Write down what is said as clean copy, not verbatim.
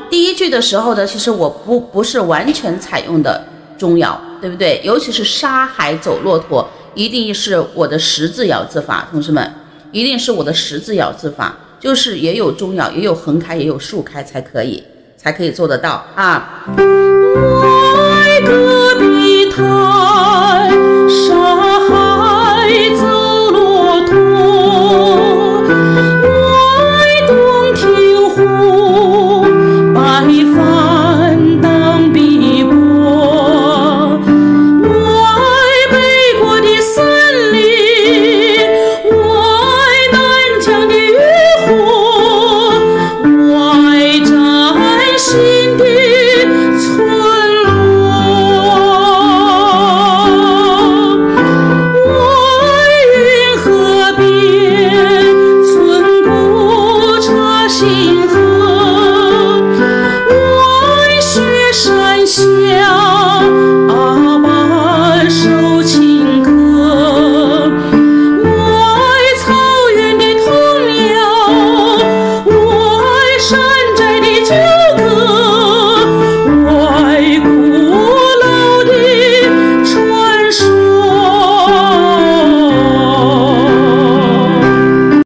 第一句的时候呢，其实我不是完全采用的中爻，对不对？尤其是沙海走骆驼，一定是我的十字爻字法，同志们，一定是我的十字爻字法，就是也有中爻，也有横开，也有竖开才可以做得到啊。外隔壁台山